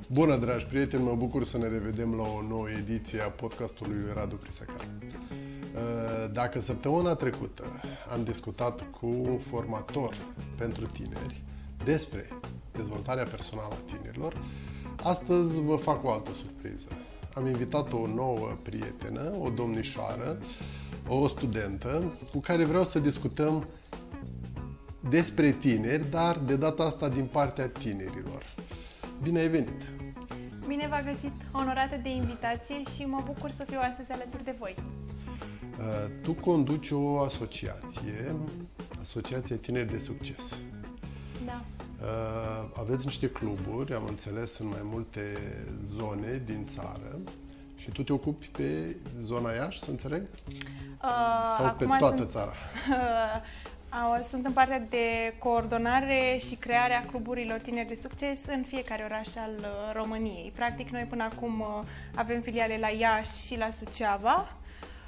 Bună, dragi prieteni! Mă bucur să ne revedem la o nouă ediție a podcastului lui Radu Prisacar. Dacă săptămâna trecută am discutat cu un formator pentru tineri despre dezvoltarea personală a tinerilor, astăzi vă fac o altă surpriză. Am invitat o nouă prietenă, o domnișoară, o studentă, cu care vreau să discutăm despre tineri, dar de data asta din partea tinerilor. Bine ai venit! Bine v-a găsit, onorată de invitație și mă bucur să fiu astăzi alături de voi. Tu conduci o asociație, Asociația Tineri de Succes. Da. Aveți niște cluburi, am înțeles, în mai multe zone din țară și tu te ocupi pe zona Iași, să înțeleg? Sau pe toată țara? Sunt în partea de coordonare și crearea cluburilor tineri de succes în fiecare oraș al României. Practic, noi până acum avem filiale la Iași și la Suceava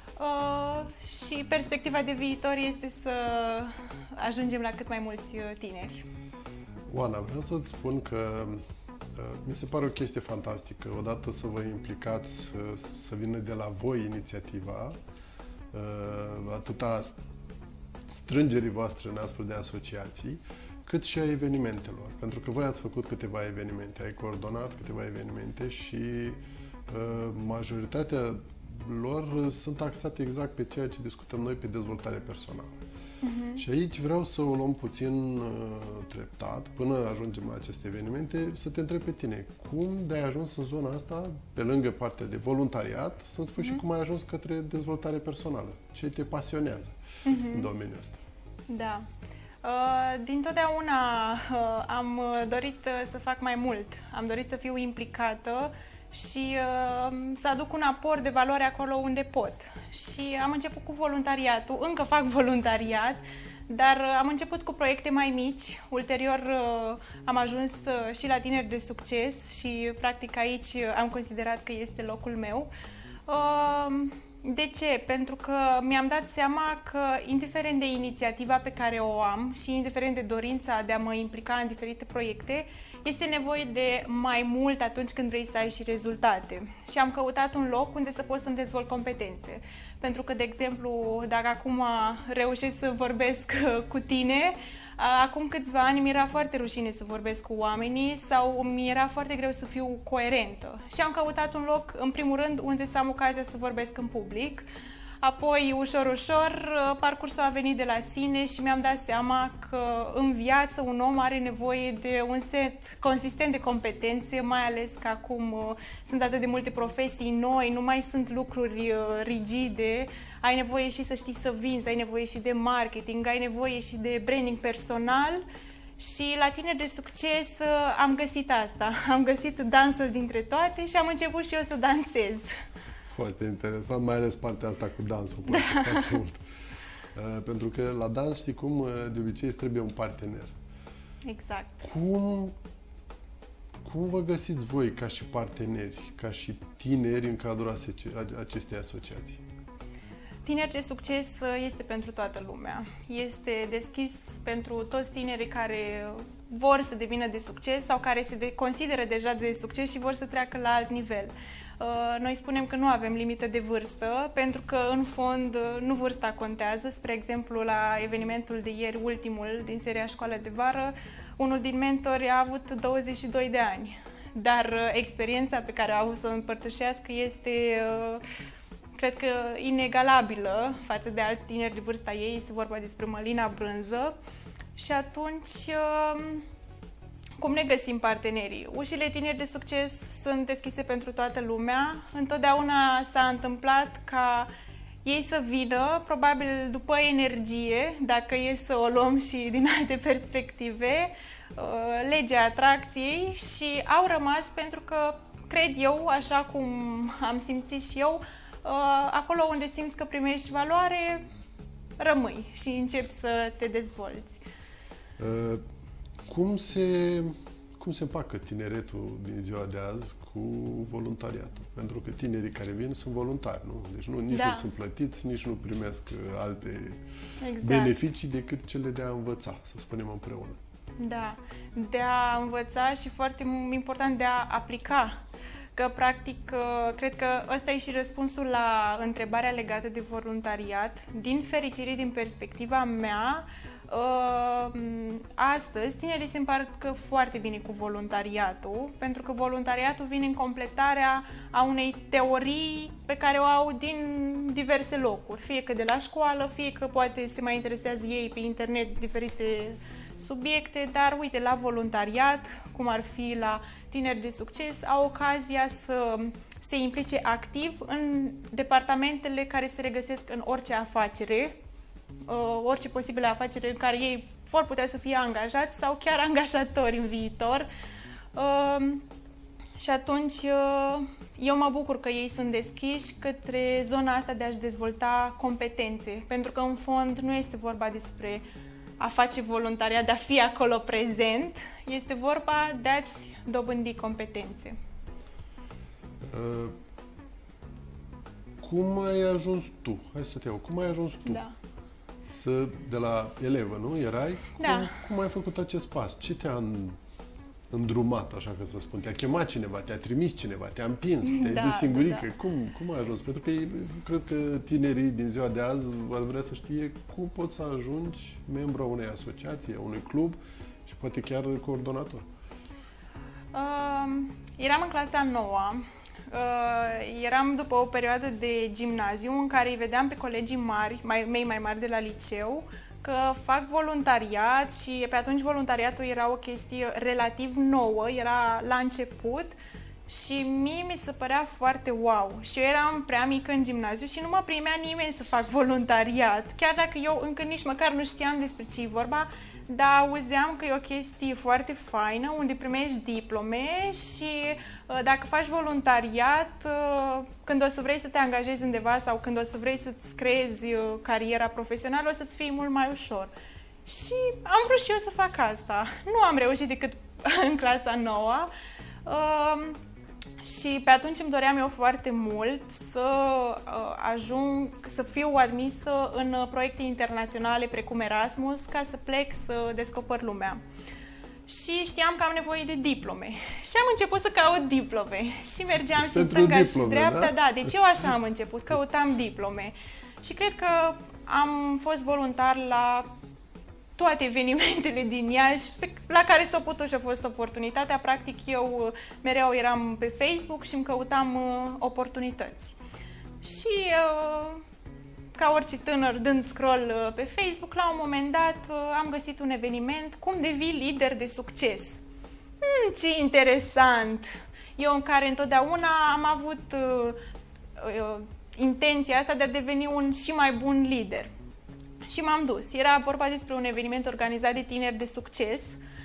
și perspectiva de viitor este să ajungem la cât mai mulți tineri. Oana, vreau să-ți spun că mi se pare o chestie fantastică. Odată să vă implicați, să vină de la voi inițiativa, atâta strângerii voastre în astfel de asociații, cât și a evenimentelor. Pentru că voi ați făcut câteva evenimente, ai coordonat câteva evenimente și majoritatea lor sunt axate exact pe ceea ce discutăm noi, pe dezvoltare personală. Și aici vreau să o luăm puțin treptat, până ajungem la aceste evenimente, să te întreb pe tine, cum de-ai ajuns în zona asta, pe lângă partea de voluntariat, să-mi spui și cum ai ajuns către dezvoltare personală? Ce te pasionează în domeniul ăsta? Da. Dintotdeauna am dorit să fac mai mult, am dorit să fiu implicată și să aduc un aport de valoare acolo unde pot. Și am început cu voluntariatul, încă fac voluntariat, dar am început cu proiecte mai mici, ulterior am ajuns și la Tineri de Succes și practic aici am considerat că este locul meu. De ce? Pentru că mi-am dat seama că, indiferent de inițiativa pe care o am și indiferent de dorința de a mă implica în diferite proiecte, este nevoie de mai mult atunci când vrei să ai și rezultate. Și am căutat un loc unde să pot să-mi dezvolt competențe. Pentru că, de exemplu, dacă acum reușesc să vorbesc cu tine, acum câțiva ani mi era foarte rușine să vorbesc cu oamenii sau mi era foarte greu să fiu coerentă. Și am căutat un loc, în primul rând, unde să am ocazia să vorbesc în public. Apoi, ușor, ușor, parcursul a venit de la sine și mi-am dat seama că în viață un om are nevoie de un set consistent de competențe, mai ales că acum sunt atât de multe profesii noi, nu mai sunt lucruri rigide, ai nevoie și să știi să vinzi, ai nevoie și de marketing, ai nevoie și de branding personal. Și la Tineri de Succes am găsit asta, am găsit dansul dintre toate și am început și eu să dansez. Foarte interesant, mai ales partea asta cu dansul, foarte mult. Pentru că la dans, știi cum, de obicei îți trebuie un partener. Exact. Cum vă găsiți voi ca și parteneri, ca și tineri în cadrul acestei asociații? Tineri de Succes este pentru toată lumea. Este deschis pentru toți tinerii care vor să devină de succes sau care se consideră deja de succes și vor să treacă la alt nivel. Noi spunem că nu avem limită de vârstă, pentru că, în fond, nu vârsta contează. Spre exemplu, la evenimentul de ieri, ultimul din seria Școală de Vară, unul din mentori a avut 22 de ani. Dar experiența pe care a avut să o împărtășească este, cred că, inegalabilă față de alți tineri de vârsta ei. Este vorba despre Mălina Brânză. Și atunci, cum ne găsim partenerii? Ușile Tineri de Succes sunt deschise pentru toată lumea. Întotdeauna s-a întâmplat ca ei să vină, probabil după energie, dacă e să o luăm și din alte perspective, legea atracției, și au rămas pentru că, cred eu, așa cum am simțit și eu, acolo unde simți că primești valoare, rămâi și începi să te dezvolți. Cum se împacă tineretul din ziua de azi cu voluntariatul? Pentru că tinerii care vin sunt voluntari, nu? Deci nici nu sunt plătiți, nici nu primesc alte beneficii decât cele de a învăța, să spunem, împreună. Da, de a învăța și foarte important de a aplica. Că, practic, cred că ăsta e și răspunsul la întrebarea legată de voluntariat. Din fericire, din perspectiva mea, astăzi tinerii se împacă foarte bine cu voluntariatul, pentru că voluntariatul vine în completarea a unei teorii pe care o au din diverse locuri, fie că de la școală, fie că poate se mai interesează ei pe internet diferite subiecte, dar uite, la voluntariat, cum ar fi la Tineri de Succes, au ocazia să se implice activ în departamentele care se regăsesc în orice afacere, orice posibilă afacere în care ei vor putea să fie angajați sau chiar angajatori în viitor. Și atunci eu mă bucur că ei sunt deschiși către zona asta de a-și dezvolta competențe, pentru că în fond nu este vorba despre a face voluntariat, de a fi acolo prezent, este vorba de a-ți dobândi competențe. Cum ai ajuns tu? Hai să te iau. Cum ai ajuns tu? Da. De la elevă, nu? Erai? Da. Cum ai făcut acest pas? Ce te-a îndrumat, așa că să spun? Te-a chemat cineva, te-a trimis cineva, te-a împins, te-ai dus singurică? Da. Cum ai ajuns? Pentru că cred că tinerii din ziua de azi ar vrea să știe cum poți să ajungi membru a unei asociații, a unui club și poate chiar coordonator. Eram în clasa 9-a. Eram după o perioadă de gimnaziu în care îi vedeam pe colegii mei mai mari de la liceu că fac voluntariat și pe atunci voluntariatul era o chestie relativ nouă, era la început și mie mi se părea foarte wow. Și eu eram prea mică în gimnaziu și nu mă primea nimeni să fac voluntariat, chiar dacă eu încă nici măcar nu știam despre ce e vorba, dar auzeam că e o chestie foarte faină, unde primești diplome și dacă faci voluntariat, când o să vrei să te angajezi undeva sau când o să vrei să-ți creezi cariera profesională, o să-ți fie mult mai ușor. Și am vrut și eu să fac asta. Nu am reușit decât în clasa 9-a. Și pe atunci îmi doream eu foarte mult să ajung, să fiu admisă în proiecte internaționale precum Erasmus, ca să plec să descoper lumea. Și știam că am nevoie de diplome. Și am început să caut diplome. Și mergeam și în stânga și dreapta. Da, deci eu așa am început, căutam diplome. Și cred că am fost voluntar la toate evenimentele din Iași la care s-a putut și a fost oportunitatea. Practic, eu mereu eram pe Facebook și îmi căutam oportunități. Și ca orice tânăr dând scroll pe Facebook, la un moment dat am găsit un eveniment, cum devii lider de succes. Ce interesant! Eu în care întotdeauna am avut intenția asta de a deveni un și mai bun lider. Și m-am dus. Era vorba despre un eveniment organizat de Tineri de Succes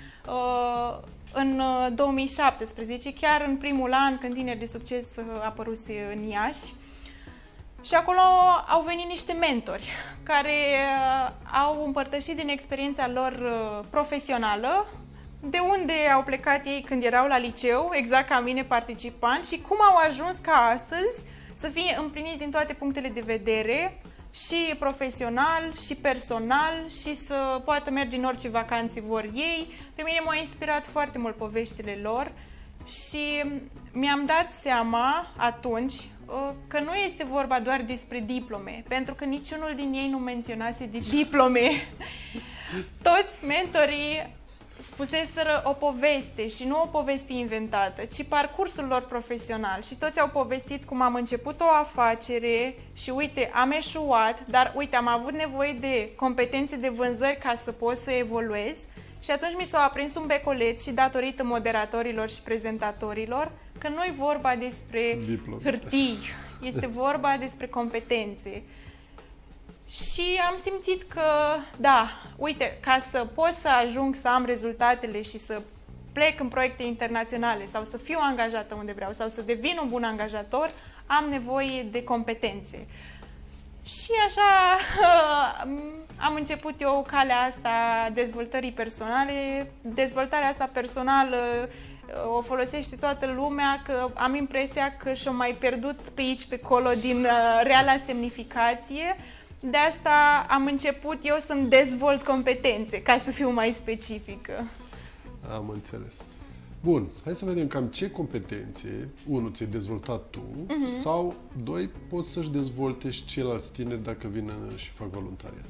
în 2017, chiar în primul an când Tineri de Succes apăruse în Iași. Și acolo au venit niște mentori care au împărtășit din experiența lor profesională, de unde au plecat ei când erau la liceu, exact ca mine participant, și cum au ajuns ca astăzi să fie împliniți din toate punctele de vedere, și profesional, și personal, și să poată merge în orice vacanțe vor ei. Pe mine m-au inspirat foarte mult poveștile lor și mi-am dat seama atunci că nu este vorba doar despre diplome, pentru că niciunul din ei nu menționase de diplome. Toți mentorii spuseseră o poveste și nu o poveste inventată, ci parcursul lor profesional. Și toți au povestit cum am început o afacere și uite, am eșuat, dar uite, am avut nevoie de competențe de vânzări ca să pot să evoluez. Și atunci mi s-a aprins un beculeț și datorită moderatorilor și prezentatorilor că nu e vorba despre hârtii, este vorba despre competențe. Și am simțit că, da, uite, ca să pot să ajung să am rezultatele și să plec în proiecte internaționale sau să fiu angajată unde vreau sau să devin un bun angajator, am nevoie de competențe. Și așa am început eu calea asta dezvoltării personale. Dezvoltarea asta personală o folosește toată lumea, că am impresia că și-o mai pierdut pe aici, pe acolo din reala semnificație. De asta am început eu să-mi dezvolt competențe, ca să fiu mai specifică. Am înțeles. Bun, hai să vedem cam ce competențe, unul, ți-ai dezvoltat tu, sau, doi, poți să-și dezvolte și ceilalți tineri dacă vin și fac voluntariat.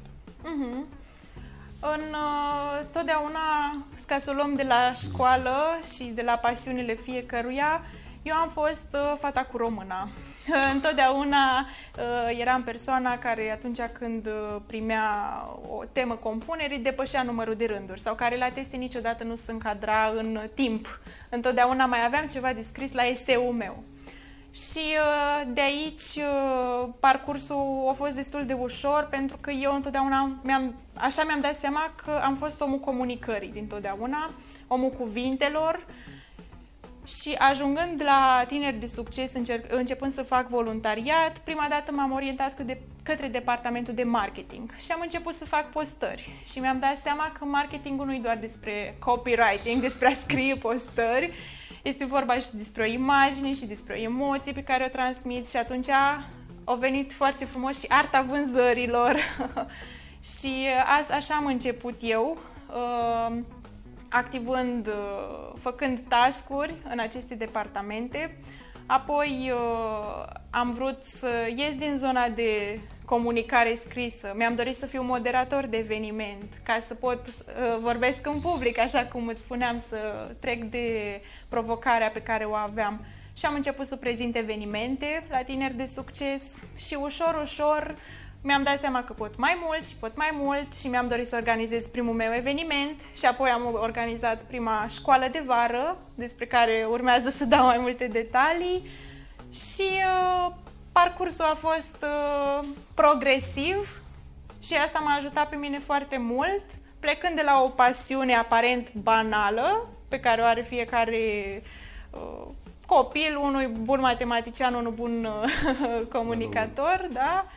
Totdeauna, ca să o luăm de la școală și de la pasiunile fiecăruia, eu am fost fata cu româna. Întotdeauna eram persoana care atunci când primea o temă compunerii depășea numărul de rânduri sau care la teste niciodată nu se încadra în timp. Întotdeauna mai aveam ceva de scris la eseul meu. Și de aici parcursul a fost destul de ușor pentru că eu întotdeauna mi-am dat seama că am fost omul comunicării dintotdeauna, omul cuvintelor. Și ajungând la Tineri de Succes, începând să fac voluntariat, prima dată m-am orientat către departamentul de marketing și am început să fac postări. Și mi-am dat seama că marketingul nu e doar despre copywriting, despre a scrie postări, este vorba și despre o imagine și despre o emoție pe care o transmit și atunci a venit foarte frumos și arta vânzărilor. Și așa am început eu, activând, făcând task-uri în aceste departamente. Apoi am vrut să ies din zona de comunicare scrisă. Mi-am dorit să fiu moderator de eveniment, ca să pot vorbesc în public, așa cum îți spuneam, să trec de provocarea pe care o aveam. Și am început să prezint evenimente la Tineri de Succes și ușor, ușor mi-am dat seama că pot mai mult și mi-am dorit să organizez primul meu eveniment și apoi am organizat prima școală de vară, despre care urmează să dau mai multe detalii și parcursul a fost progresiv și asta m-a ajutat pe mine foarte mult, plecând de la o pasiune aparent banală, pe care o are fiecare copil, unul bun matematician, unul bun comunicator, da?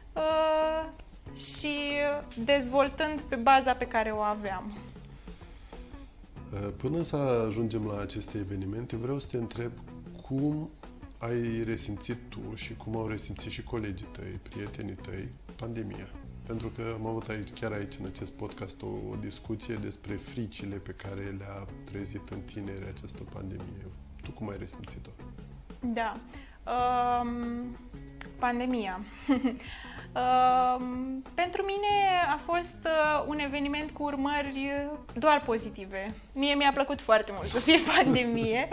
Și dezvoltând pe baza pe care o aveam. Până să ajungem la aceste evenimente, vreau să te întreb cum ai resimțit tu și cum au resimțit și colegii tăi, prietenii tăi, pandemia. Pentru că am avut chiar aici, în acest podcast, o discuție despre fricile pe care le-a trezit în tineri această pandemie. Tu cum ai resimțit-o? Da. Pandemia. Pentru mine a fost un eveniment cu urmări doar pozitive. Mie mi-a plăcut foarte mult să fie pandemie,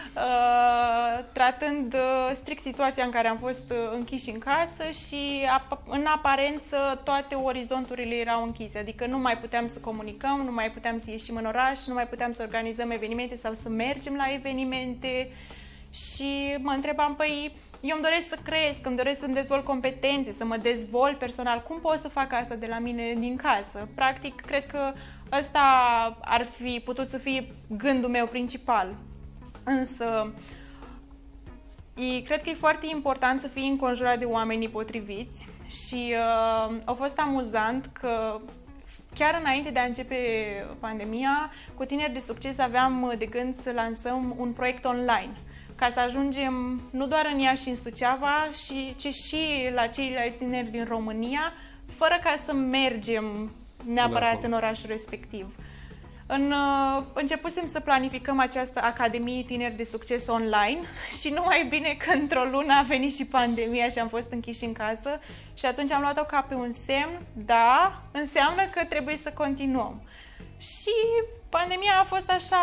tratând strict situația în care am fost închiși în casă și în aparență toate orizonturile erau închise, adică nu mai puteam să comunicăm, nu mai puteam să ieșim în oraș, nu mai puteam să organizăm evenimente sau să mergem la evenimente și mă întrebam, păi, eu îmi doresc să cresc, îmi doresc să-mi dezvolt competențe, să mă dezvolt personal. Cum pot să fac asta de la mine din casă? Practic, cred că ăsta ar fi putut să fie gândul meu principal. Însă, cred că e foarte important să fii înconjurat de oamenii potriviți și a fost amuzant că chiar înainte de a începe pandemia, cu Tineri de Succes aveam de gând să lansăm un proiect online, ca să ajungem nu doar în Iași și în Suceava, ci și la ceilalți tineri din România, fără ca să mergem neapărat în orașul respectiv. Începusem să planificăm această Academie Tineri de Succes online și numai bine că într-o lună a venit și pandemia și am fost închiși în casă și atunci am luat-o ca pe un semn, da, înseamnă că trebuie să continuăm. Și pandemia a fost așa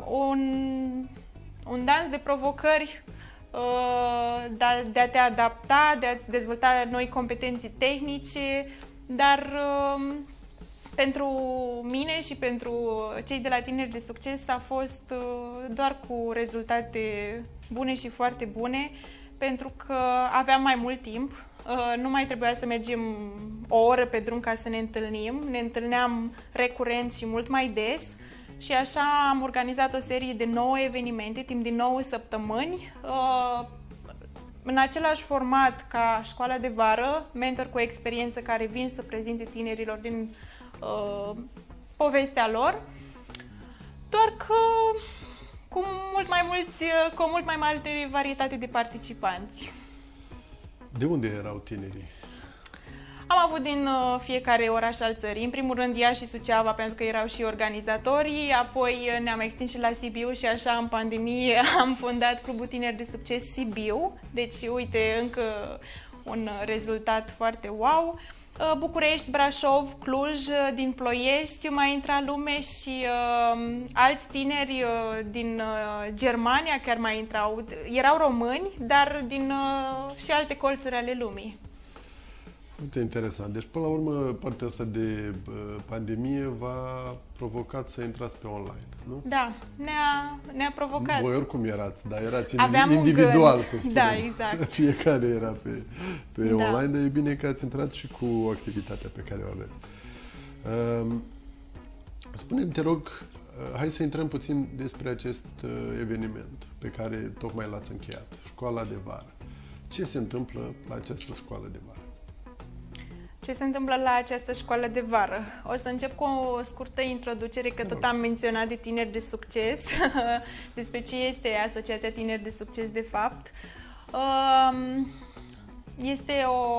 un dans de provocări, de a te adapta, de a-ți dezvolta noi competențe tehnice, dar pentru mine și pentru cei de la Tineri de Succes a fost doar cu rezultate bune și foarte bune, pentru că aveam mai mult timp, nu mai trebuia să mergem o oră pe drum ca să ne întâlnim, ne întâlneam recurent și mult mai des. Și așa am organizat o serie de 9 evenimente, timp de 9 săptămâni, în același format ca școala de vară, mentor cu experiență care vin să prezinte tinerilor din povestea lor, doar că cu o mult mai mare varietate de participanți. De unde erau tinerii? Am avut din fiecare oraș al țării, în primul rând Iași și Suceava, pentru că erau și organizatorii, apoi ne-am extins și la Sibiu și așa în pandemie am fondat Clubul Tineri de Succes Sibiu, deci uite, încă un rezultat foarte wow. București, Brașov, Cluj, din Ploiești mai intra lume și alți tineri din Germania chiar mai intrau. Erau români, dar din și alte colțuri ale lumii. Foarte interesant. Deci, până la urmă, partea asta de pandemie v-a provocat să intrați pe online, nu? Da, ne-a provocat. Voi oricum erați, dar erați individual, să spunem. Da, exact. Fiecare era pe da. online, dar e bine că ați intrat și cu activitatea pe care o aveți. Spune-mi, te rog, hai să intrăm puțin despre acest eveniment pe care tocmai l-ați încheiat, Școala de Vară. Ce se întâmplă la această școală de vară? Ce se întâmplă la această școală de vară? O să încep cu o scurtă introducere, că tot am menționat de Tineri de Succes, despre ce este Asociația Tineri de Succes de fapt. Este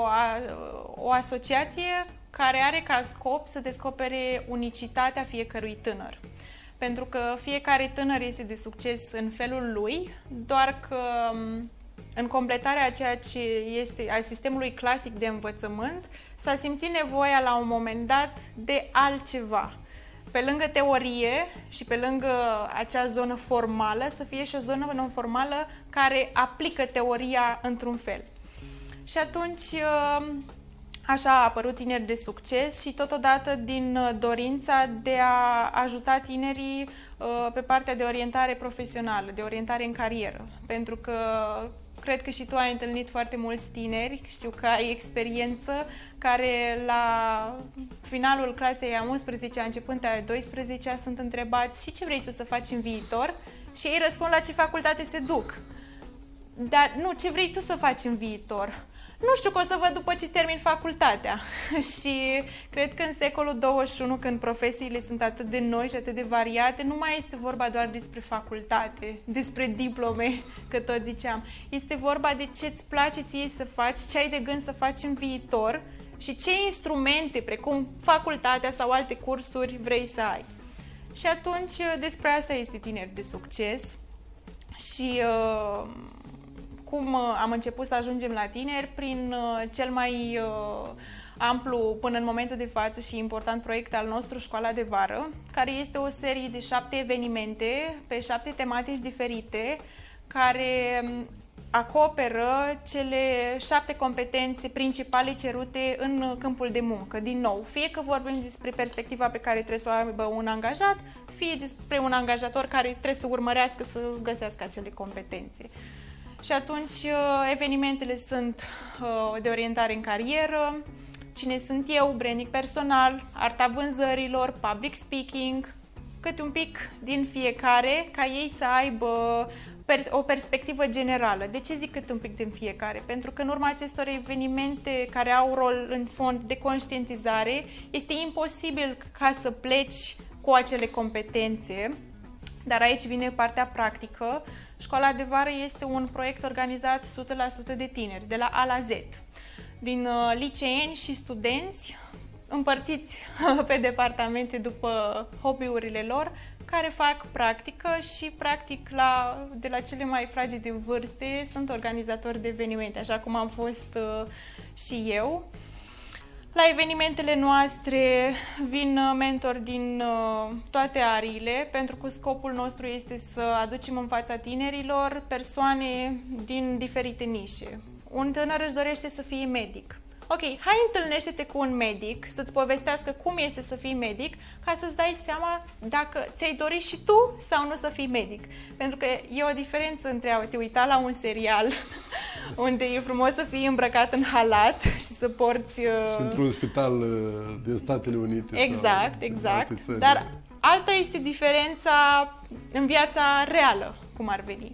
o asociație care are ca scop să descopere unicitatea fiecărui tânăr. Pentru că fiecare tânăr este de succes în felul lui, doar că în completarea a ceea ce este a sistemului clasic de învățământ, s-a simțit nevoia la un moment dat de altceva. Pe lângă teorie și pe lângă acea zonă formală, să fie și o zonă non-formală care aplică teoria într-un fel. Și atunci așa a apărut Tineri de Succes și totodată din dorința de a ajuta tinerii pe partea de orientare profesională, de orientare în carieră. Pentru că cred că și tu ai întâlnit foarte mulți tineri, știu că ai experiență, care la finalul clasei a 11-a, începând a 12-a, sunt întrebați și ce vrei tu să faci în viitor? Și ei răspund la ce facultate se duc. Dar nu, ce vrei tu să faci în viitor? Nu știu, că o să văd după ce termin facultatea. Și cred că în secolul 21, când profesiile sunt atât de noi și atât de variate, nu mai este vorba doar despre facultate, despre diplome, că tot ziceam. Este vorba de ce-ți place ție să faci, ce ai de gând să faci în viitor și ce instrumente, precum facultatea sau alte cursuri, vrei să ai. Și atunci despre asta este Tineri de Succes. Și cum am început să ajungem la tineri? Prin cel mai amplu până în momentul de față și important proiect al nostru, Școala de Vară, care este o serie de 7 evenimente pe 7 tematici diferite, care acoperă cele 7 competențe principale cerute în câmpul de muncă. Din nou, fie că vorbim despre perspectiva pe care trebuie să o aibă un angajat, fie despre un angajator care trebuie să urmărească să găsească acele competențe. Și atunci evenimentele sunt de orientare în carieră, cine sunt eu, branding personal, arta vânzărilor, public speaking, câte un pic din fiecare, ca ei să aibă o perspectivă generală. De ce zic cât un pic din fiecare? Pentru că în urma acestor evenimente care au rol în fond de conștientizare, este imposibil ca să pleci cu acele competențe, dar aici vine partea practică. Școala de Vară este un proiect organizat 100% de tineri, de la A la Z, din liceeni și studenți, împărțiți pe departamente după hobby-urile lor, care fac practică și practic de la cele mai fragede vârste sunt organizatori de evenimente, așa cum am fost și eu. La evenimentele noastre vin mentori din toate ariile, pentru că scopul nostru este să aducem în fața tinerilor persoane din diferite nișe. Un tânăr își dorește să fie medic. Ok, hai întâlnește-te cu un medic, să-ți povestească cum este să fii medic, ca să-ți dai seama dacă ți-ai dorit și tu sau nu să fii medic. Pentru că e o diferență între a te uita la un serial unde e frumos să fii îmbrăcat în halat și să porți... Și într-un spital din Statele Unite. Exact, exact. Dar alta este diferența în viața reală, cum ar veni.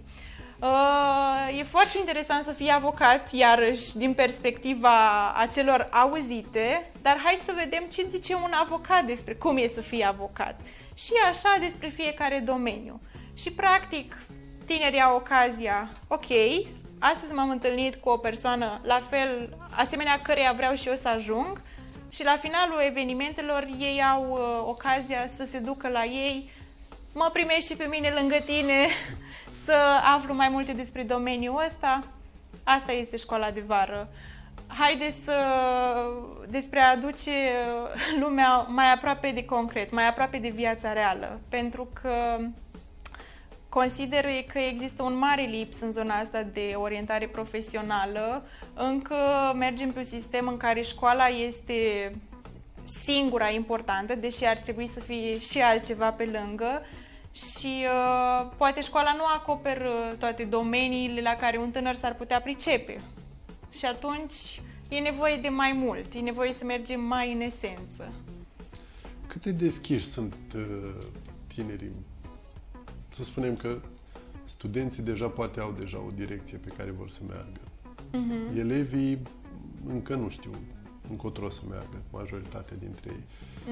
E foarte interesant să fii avocat, iarăși, din perspectiva acelor auzite, dar hai să vedem ce zice un avocat despre cum e să fii avocat. Și așa despre fiecare domeniu. Și, practic, tinerii au ocazia, ok, astăzi m-am întâlnit cu o persoană la fel, asemenea căreia vreau și eu să ajung, și la finalul evenimentelor ei au ocazia să se ducă la ei, mă primești și pe mine lângă tine, să aflu mai multe despre domeniul ăsta. Asta este școala de vară. Haideți despre a aduce lumea mai aproape de concret, mai aproape de viața reală, pentru că consider că există un mare lips în zona asta de orientare profesională. Încă mergem pe un sistem în care școala este singura importantă, deși ar trebui să fie și altceva pe lângă. Și poate școala nu acoperă toate domeniile la care un tânăr s-ar putea pricepe. Și atunci e nevoie de mai mult, e nevoie să mergem mai în esență. Cât de deschiși sunt tinerii? Să spunem că studenții deja poate au deja o direcție pe care vor să meargă. Elevii încă nu știu încotro să meargă, majoritatea dintre ei.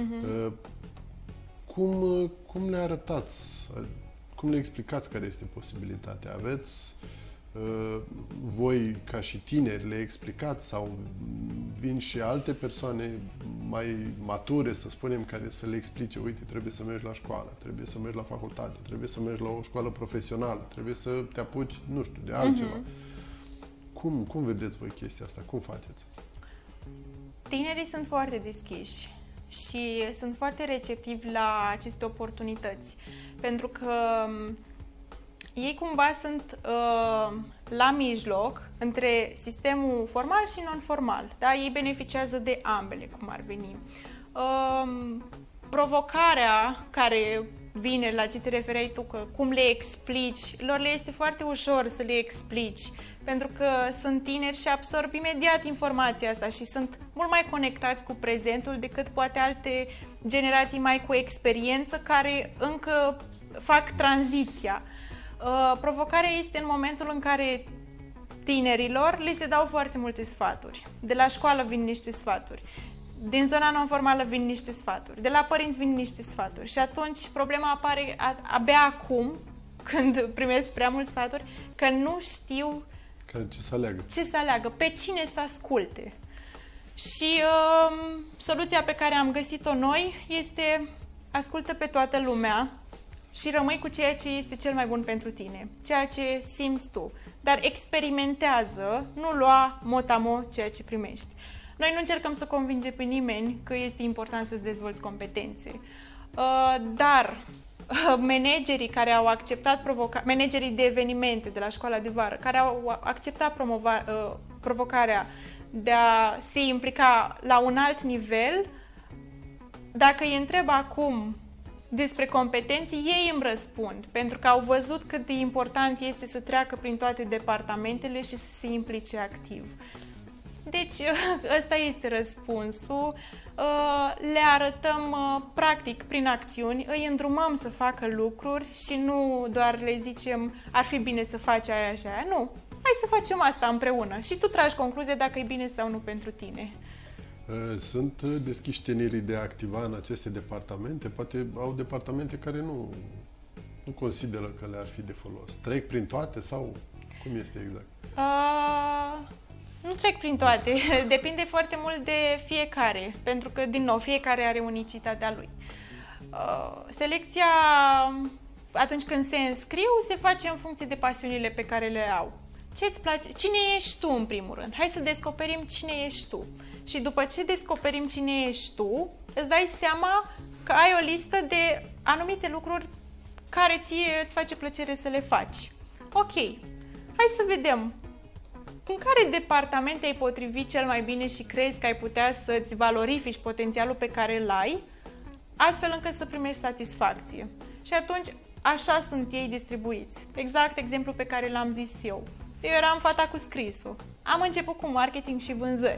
Cum le arătați? Cum le explicați care este posibilitatea? Aveți voi, ca și tineri, le explicați sau vin și alte persoane mai mature, să spunem, care să le explice, uite, trebuie să mergi la școală, trebuie să mergi la facultate, trebuie să mergi la o școală profesională, trebuie să te apuci, nu știu, de altceva. Cum vedeți voi chestia asta? Cum faceți? Tinerii sunt foarte deschiși și sunt foarte receptivi la aceste oportunități, pentru că ei cumva sunt la mijloc între sistemul formal și non-formal. Da? Ei beneficiază de ambele, cum ar veni. Provocarea care vine, la ce te referai tu, că cum le explici, lor le este foarte ușor să le explici, pentru că sunt tineri și absorb imediat informația asta și sunt mult mai conectați cu prezentul decât poate alte generații mai cu experiență care încă fac tranziția. Provocarea este în momentul în care tinerilor li se dau foarte multe sfaturi. De la școală vin niște sfaturi, din zona non-formală vin niște sfaturi, de la părinți vin niște sfaturi și atunci problema apare abia acum, când primesc prea multe sfaturi, că nu știu ce să aleagă, pe cine să asculte. Și soluția pe care am găsit-o noi este: ascultă pe toată lumea și rămâi cu ceea ce este cel mai bun pentru tine, ceea ce simți tu. Dar experimentează, nu lua mot-a-mot ceea ce primești. Noi nu încercăm să convingem pe nimeni că este important să-ți dezvolți competențe. Dar managerii care au acceptat managerii de evenimente de la școala de vară, care au acceptat provocarea de a se implica la un alt nivel, dacă îi întreb acum despre competenții, ei îmi răspund, pentru că au văzut cât de important este să treacă prin toate departamentele și să se implice activ. Deci, ăsta este răspunsul. Le arătăm practic prin acțiuni, îi îndrumăm să facă lucruri și nu doar le zicem ar fi bine să faci aia și aia. Nu, hai să facem asta împreună și tu tragi concluzia dacă e bine sau nu pentru tine. Sunt deschiși tinerii de a activa în aceste departamente? Poate au departamente care nu consideră că le-ar fi de folos. Trec prin toate sau cum este exact? Nu trec prin toate. Depinde foarte mult de fiecare, pentru că, din nou, fiecare are unicitatea lui. Selecția, atunci când se înscriu, se face în funcție de pasiunile pe care le au. Ce-ți place? Cine ești tu, în primul rând? Hai să descoperim cine ești tu. Și după ce descoperim cine ești tu, îți dai seama că ai o listă de anumite lucruri care ție îți face plăcere să le faci. Ok, hai să vedem în care departament te-ai potrivit cel mai bine și crezi că ai putea să-ți valorifici potențialul pe care îl ai, astfel încât să primești satisfacție. Și atunci, așa sunt ei distribuiți. Exact exemplul pe care l-am zis eu. Eu eram fata cu scrisul. Am început cu marketing și vânzări.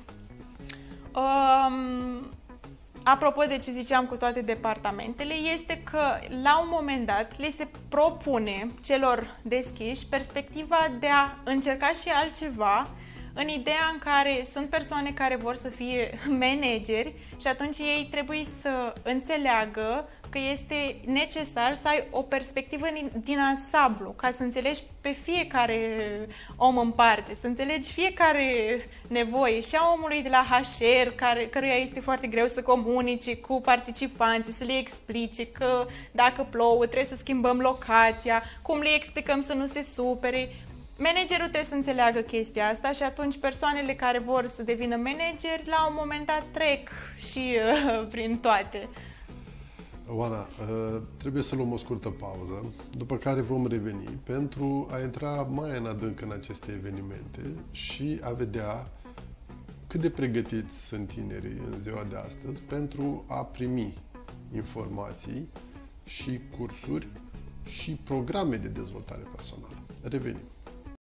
Apropo de ce ziceam cu toate departamentele, este că la un moment dat le se propune celor deschiși perspectiva de a încerca și altceva în ideea în care sunt persoane care vor să fie manageri și atunci ei trebuie să înțeleagă că este necesar să ai o perspectivă din ansamblu, ca să înțelegi pe fiecare om în parte, să înțelegi fiecare nevoie și a omului de la HR, căruia este foarte greu să comunice cu participanții, să le explice că dacă plouă trebuie să schimbăm locația, cum le explicăm să nu se supere. Managerul trebuie să înțeleagă chestia asta și atunci persoanele care vor să devină manageri, la un moment dat trec și prin toate. Oana, trebuie să luăm o scurtă pauză, după care vom reveni pentru a intra mai în adânc în aceste evenimente și a vedea cât de pregătiți sunt tinerii în ziua de astăzi pentru a primi informații și cursuri și programe de dezvoltare personală. Revenim!